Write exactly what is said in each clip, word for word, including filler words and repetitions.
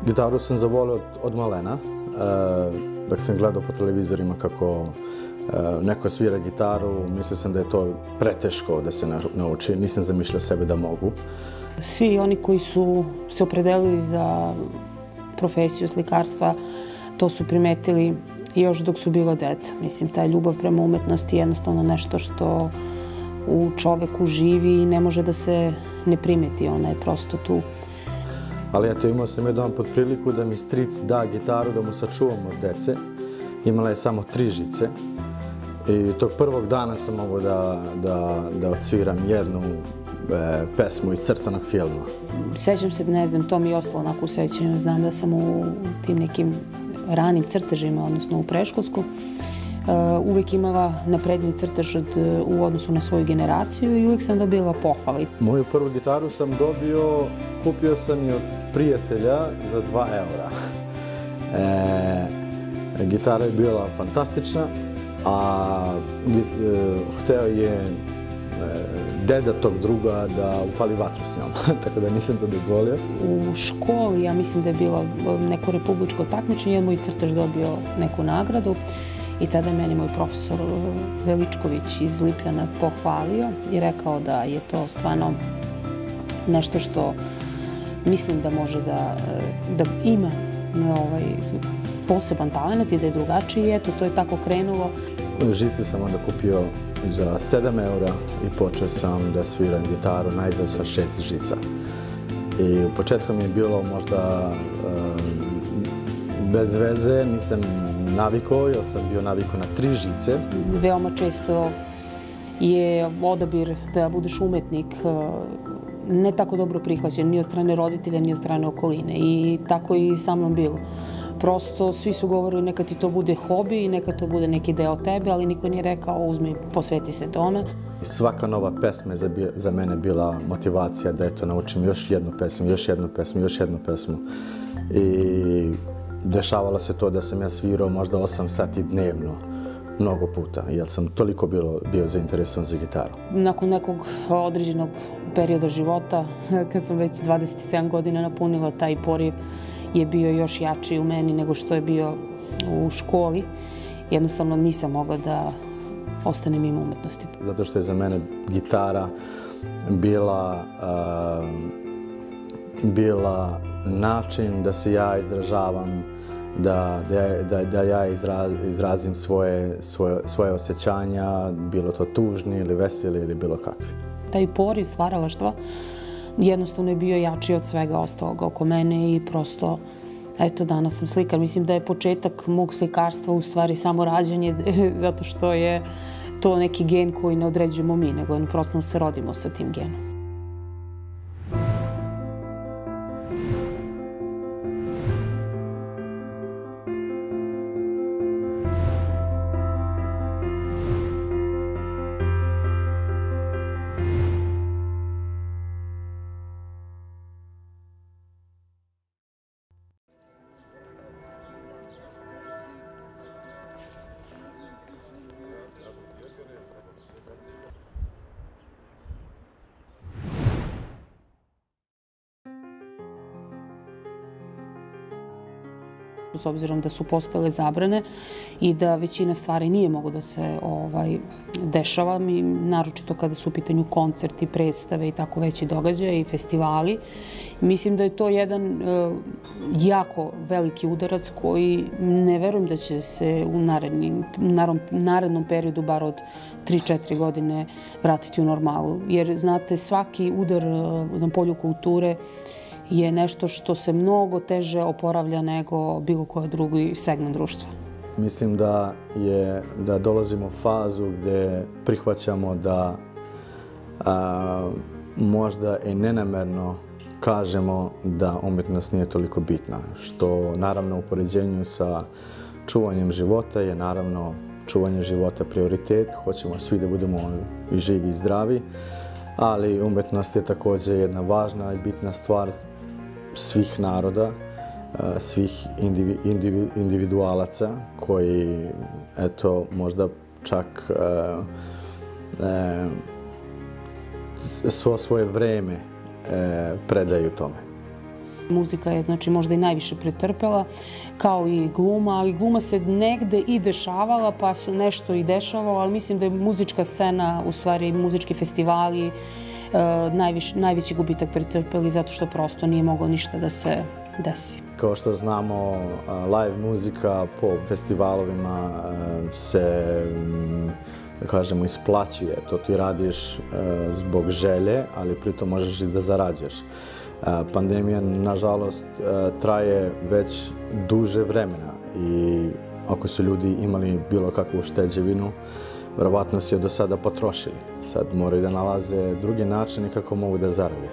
Gitaru sam zavolio od malena, dok sam gledao po televizorima kako neko svira gitaru, mislio sam da je to preteško da se nauči, nisam zamišljao sebe da mogu. Svi oni koji su se opredelili za profesiju slikarstva, to su primetili još dok su bila deca. Mislim, ta ljubav prema umetnosti je jednostavno nešto što u čoveku živi i ne može da se ne primeti, ona je prosto tu. Ali eto, imao sam jedan pod priliku da mi stric da gitaru da mu sačuvam od dece. Imala je samo tri žice i tog prvog dana sam mogao da, da, da odsviram jednu e, pesmu iz crtanog filma. Sećam se, ne znam, to mi je ostalo onako u sećanju. Znam da sam u tim nekim ranim crtežima, odnosno u preškolsku, uvek imala napredniji crtež u odnosu na svoju generaciju i uvek sam dobila pohvale. Moju prvu gitaru sam dobio, kupio sam je od prijatelja za dva eura. E, gitara je bila fantastična, a e, hteo je e, deda tog druga da upali vatru s njom, tako da nisam to dozvolio. U školi, ja mislim da je bilo neko republičko takmičenje, moj crtež dobio neku nagradu. I tada je meni moj profesor Veličković iz Lipljana pohvalio i rekao da je to stvarno nešto što mislim da može da, da ima ovaj, poseban talent i da je drugačiji. I eto, to je tako krenulo. Žice sam onda kupio za sedam eura i počeo sam da sviram gitaru najzad sa šest žica. I u početku mi je bilo možda bez veze, nisam navikao, jer sam bio navikao na tri žice. Veoma često je odabir da budeš umetnik ne tako dobro prihvaćen ni od strane roditelja, ni od strane okoline. I tako i sa mnom bilo. Prosto svi su govorili neka ti to bude hobi i neka to bude neki deo tebe, ali niko nije rekao uzmi, posveti se tome. Svaka nova pesma je za mene bila motivacija da eto naučim još jednu pesmu, još jednu pesmu, još jednu pesmu. I dešavalo se to da sam ja svirao možda osam sati dnevno, mnogo puta, jer sam toliko bilo, bio zainteresovan za gitaru. Nakon nekog određenog perioda života, kad sam već dvadeset sedam godina napunila, taj poriv je bio još jači u meni nego što je bio u školi. Jednostavno nisam mogla da ostanem mimo umetnosti. Zato što je za mene gitara bila, uh, bila način da se ja izražavam, da, da, da, da ja izraz, izrazim svoje, svoje, svoje osjećanja, bilo to tužni ili veseli ili bilo kakvi. Taj poriv stvaralaštva jednostavno je bio jači od svega ostalog oko mene i prosto, eto, danas sam slikar. Mislim da je početak mog slikarstva u stvari samo rađanje, zato što je to neki gen koji ne određujemo mi, nego prosto se rodimo sa tim genom. S obzirom da su postojale zabrane i da većina stvari nije moglo da se ovaj, dešava, naročito kada su u pitanju koncerti, predstave i tako veći događaje i festivali. Mislim da je to jedan uh, jako veliki udarac koji ne verujem da će se u narednim, narednom periodu, bar od tri četiri godine, vratiti u normalu. Jer, znate, svaki udar uh, na polju kulture je nešto što se mnogo teže oporavlja nego bilo koji drugi segment društva. Mislim da, je, da dolazimo u fazu gde prihvaćamo da a, možda i nenamerno kažemo da umetnost nije toliko bitna, što naravno u poređenju sa čuvanjem života je naravno čuvanje života prioritet. Hoćemo svi da budemo i živi i zdravi, ali umetnost je također jedna važna i bitna stvar svih naroda, svih individualaca koji, eto, možda čak svo svoje vreme predaju tome. Muzika je znači možda i najviše pretrpela, kao i gluma, ali gluma se negde i dešavala, pa su nešto i dešavalo, ali mislim da je muzička scena, u stvari muzički festivali, najveći gubitak pretrpeli zato što prosto nije moglo ništa da se desi. Kao što znamo, live muzika po festivalovima se, da kažemo, isplaćuje. To ti radiš zbog želje, ali pritom možeš i da zarađuješ. Pandemija, nažalost, traje već duže vremena i ako su ljudi imali bilo kakvu ušteđevinu, verovatno su je do sada potrošili. Sad moraju da nalaze druge načine kako mogu da zarade.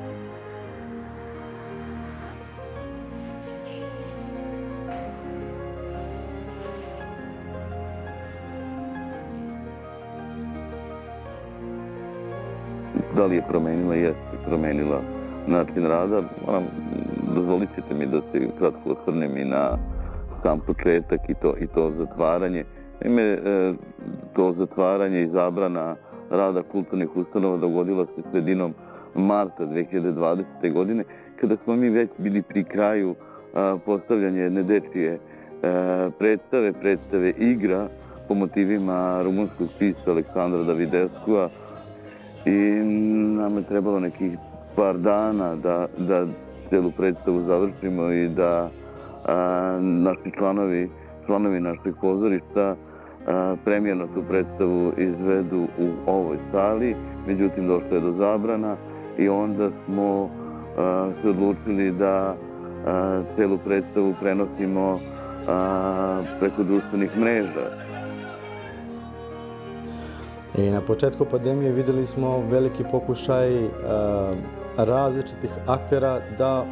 Da li je promenila? Jeste promenila način rada. Dozvolit ćete mi da se kratko osvrnem i na sam početak i to zatvaranje. Naime, to zatvaranje i zabrana rada kulturnih ustanova dogodila se sredinom marta dve hiljade dvadesete. godine, kada smo mi već bili pri kraju postavljanja jedne dečije predstave, predstave igra po motivima rumunskog pisca Aleksandra Davideskua i nam je trebalo nekih par dana da celu predstavu završimo i da naši članovi članovi našeg pozorišta premijerno tu predstavu izvedu u ovoj sali, međutim došlo je do zabrana i onda smo se odlučili da celu predstavu prenosimo preko društvenih mreža. I na početku pandemije videli smo veliki pokušaj različitih aktera da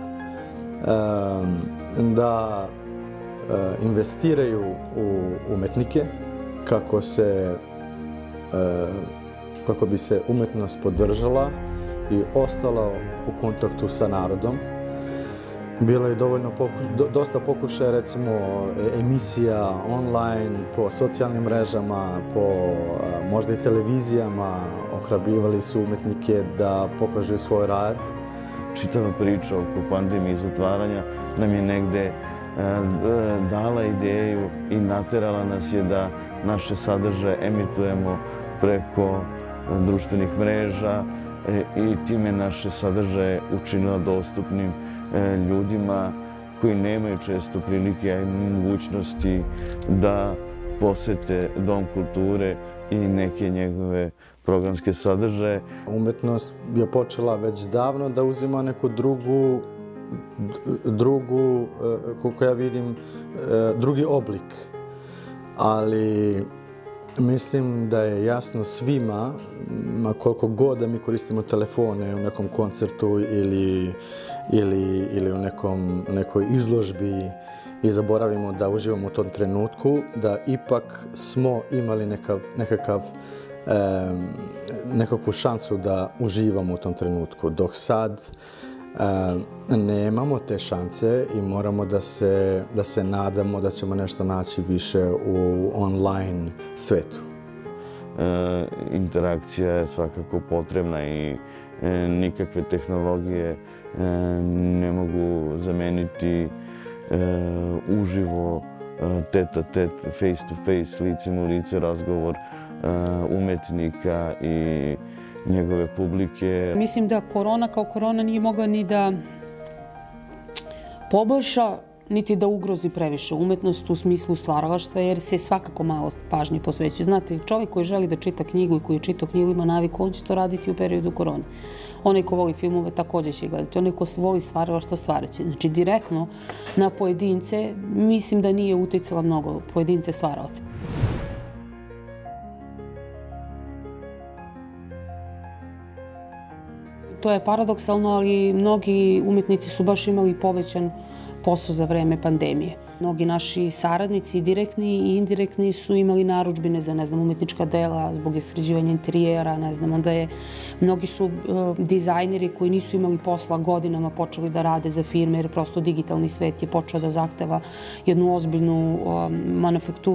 da investiraju u umetnike kako se kako bi se umetnost podržala i ostala u kontaktu sa narodom. Bilo je dovoljno dosta pokušaja, recimo emisija online, po socijalnim mrežama, po možda i televizijama. Ohrabrivali su umetnike da pokažu svoj rad. Čitava priča oko pandemije i zatvaranja nam je negde dala ideju i naterala nas je da naše sadržaje emitujemo preko društvenih mreža i time naše sadržaje učinila dostupnim ljudima koji nemaju često prilike, a i mogućnosti da posete Dom kulture i neke njegove programske sadržaje. Umetnost je počela već davno da uzima neku drugu, drugu, koliko ja vidim, drugi oblik. Ali mislim da je jasno svima, koliko god da mi koristimo telefone u nekom koncertu ili, ili, ili u nekom, nekoj izložbi i zaboravimo da uživamo u tom trenutku, da ipak smo imali nekav, nekakav nekakvu šansu da uživamo u tom trenutku. Dok sad nemamo te šanse i moramo da se, da se nadamo da ćemo nešto naći više u online svetu. Interakcija je svakako potrebna i nikakve tehnologije ne mogu zameniti uživo, tet-a-tet, face-to-face, licem u lice razgovor umetnika i njegove publike. Mislim da korona kao korona nije mogla ni da poboljša, niti da ugrozi previše umetnost u smislu stvaralaštva, jer se svakako malo pažnje posvećuje. Znate, čovjek koji želi da čita knjigu i koji čita knjigu ima naviku, on će to raditi u periodu korone. Onaj ko voli filmove takođe će gledati. Onaj ko voli stvaralaštvo stvaraće. Znači, direktno na pojedince mislim da nije uticala mnogo pojedince stvaralaca. To je paradoksalno, ali mnogi umetnici su baš imali povećan posao za vreme pandemije. Mnogi naši saradnici, direktni i indirektni, su imali narudžbine za, ne znam, umetnička dela zbog sređivanja interijera, ne znam, onda je, mnogi su dizajneri koji nisu imali posla godinama počeli da rade za firme, jer prosto digitalni svet je počeo da zahteva jednu ozbiljnu manufakturu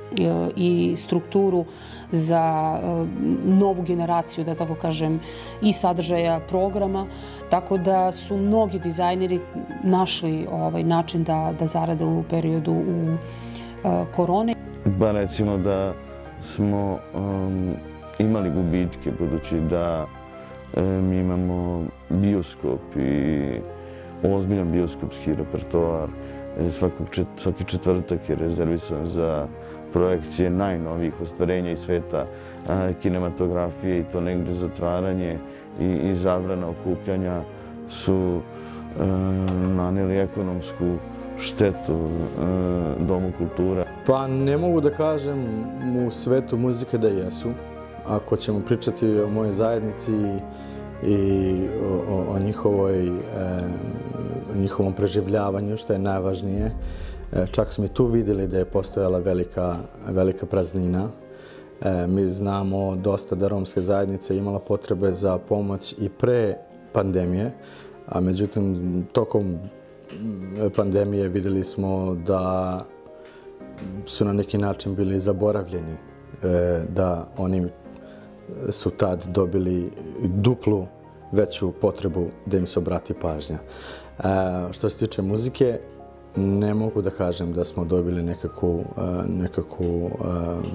i strukturu za novu generaciju, da tako kažem, i sadržaja programa, tako da su mnogi dizajneri našli ovaj način da, da zarade u periodu u korone. Ba recimo da smo um, imali gubitke, budući da um, imamo bioskop i ozbiljan bioskopski repertoar. Svakog čet, svaki četvrtak je rezervisan za projekcije najnovijih ostvarenja iz sveta a, kinematografije, i to negdje zatvaranje i, i zabrana okupljanja su a, naneli ekonomsku štetu a, Domu kultura. Pa ne mogu da kažem u svetu muzike da jesu. Ako ćemo pričati o mojoj zajednici i o, o, o njihovoj, e, njihovom preživljavanju, što je najvažnije, e, čak smo i tu vidjeli da je postojala velika, velika praznina. E, mi znamo dosta da romska zajednica imala potrebe za pomoć i pre pandemije, a međutim tokom pandemije vidjeli smo da su na neki način bili zaboravljeni, e, da oni su tad dobili duplu veću potrebu da im se obrati pažnja. E, što se tiče muzike, ne mogu da kažem da smo dobili nekakvu, nekakvu um,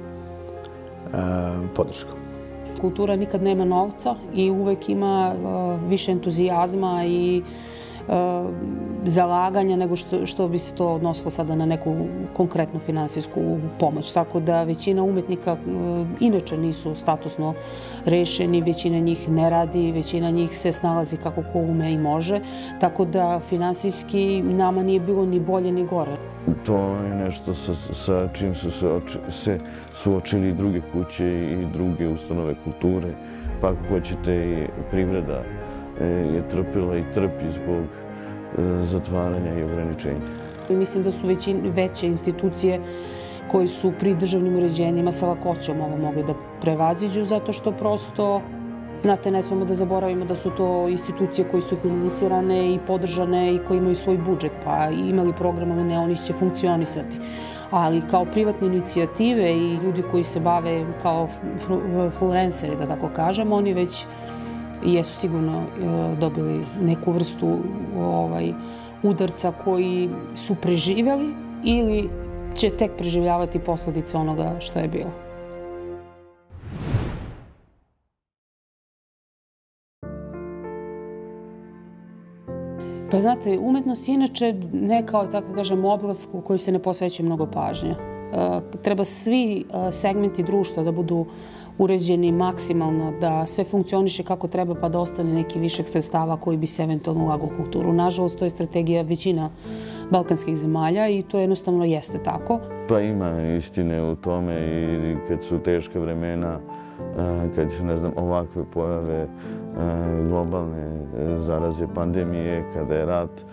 um, podršku. Kultura nikad nema novca i uvek ima uh, više entuzijazma i uh, zalaganja nego što, što bi se to odnosilo sada na neku konkretnu finansijsku pomoć. Tako da većina umetnika uh, inače nisu statusno rešeni, većina njih ne radi, većina njih se snalazi kako ko ume i može. Tako da finansijski nama nije bilo ni bolje ni gore. To je nešto sa, sa čim su se, oči, se suočili i druge kuće i druge ustanove kulture. Pa ako hoćete, i privreda je trpila i trpi zbog zatvaranja i ograničenja. Mislim da su veći, veće institucije koji su pri državnim uređenjima sa lakoćom ovo mogli da prevaziđu, zato što prosto, znate, ne smemo da zaboravimo da su to institucije koje su finansirane i podržane i koji imaju svoj budžet, pa imali program ili ne, oni će funkcionisati. Ali kao privatne inicijative i ljudi koji se bave kao influenceri, da tako kažem, oni već jesu sigurno dobili neku vrstu ovaj, udarca koji su preživjeli ili će tek preživljavati posljedice onoga što je bilo. Pa znate, umetnost je inače ne kao, tako kažem, oblast u kojoj se ne posvećuje mnogo pažnje. Treba svi segmenti društva da budu uređeni maksimalno, da sve funkcioniše kako treba, pa da ostane neki višak sredstava koji bi se eventualno ulagao u kulturu. Nažalost, to je strategija većina balkanskih zemalja i to jednostavno jeste tako. Pa ima istine u tome i kad su teška vremena, kad su, ne znam, ovakve pojave globalne zaraze, pandemije, kada je rat,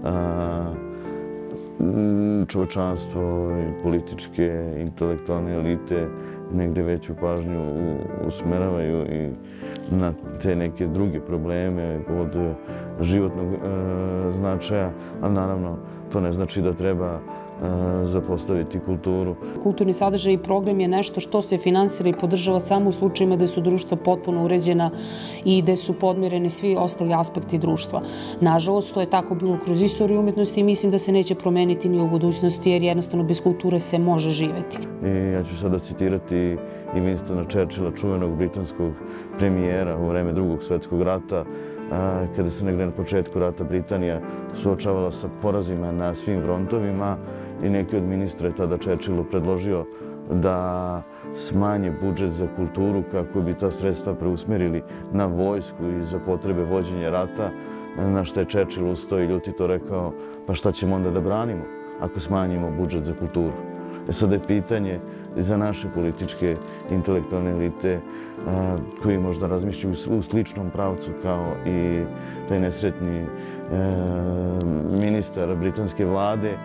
čovječanstvo i političke, intelektualne elite negdje veću pažnju usmeravaju i na te neke druge probleme od životnog značaja, ali naravno to ne znači da treba zapostaviti kulturu. Kulturni sadržaj i program je nešto što se finansira i podržava samo u slučajima gde su društva potpuno uređena i gde su podmireni svi ostali aspekti društva. Nažalost, to je tako bilo kroz istoriju umetnosti i mislim da se neće promeniti ni u budućnosti, jer jednostavno bez kulture se može živeti. I ja ću sada citirati i Winstona Churchilla, čuvenog britanskog premijera u vreme Drugog svjetskog rata, kada se negdje na početku rata Britanija suočavala sa porazima na svim frontovima i neki od ministra je tada Churchillu predložio da smanje budžet za kulturu kako bi ta sredstva preusmerili na vojsku i za potrebe vođenja rata, na što je Churchill ustao i ljutito rekao, pa šta ćemo onda da branimo ako smanjimo budžet za kulturu. E sada je pitanje za naše političke intelektualne elite koji možda razmišljaju u sličnom pravcu kao i taj nesretni ministar britanske vlade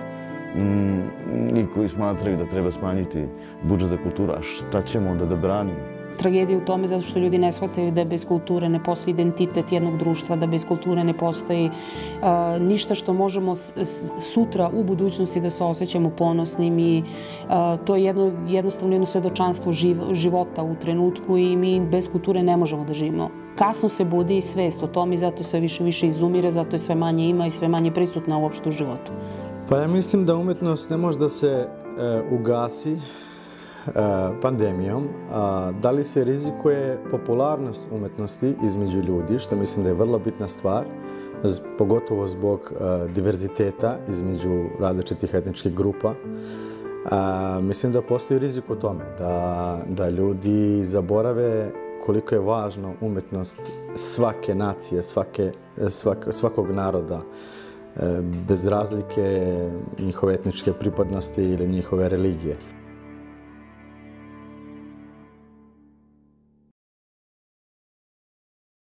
i koji smatraju da treba smanjiti budžet za kulturu. A šta ćemo onda da branimo? tragedija u tome zato što ljudi ne shvataju da bez kulture ne postoji identitet jednog društva, da bez kulture ne postoji ništa što možemo sutra u budućnosti da se osjećamo ponosnim i to je jednostavno jedno svedočanstvo života u trenutku i mi bez kulture ne možemo da živimo. Kasno se budi svest o tom i zato sve više više izumire, zato je sve manje ima i sve manje prisutna uopšte u životu. Pa ja mislim da umetnost ne može da se ugasi pandemijom. Da li se rizikuje popularnost umetnosti između ljudi, što mislim da je vrlo bitna stvar, pogotovo zbog diverziteta između različitih etničkih grupa. Mislim da postoji rizik u tome, da ljudi zaborave koliko je važna umetnost svake nacije, svakog naroda, bez razlike njihove etničke pripadnosti ili njihove religije.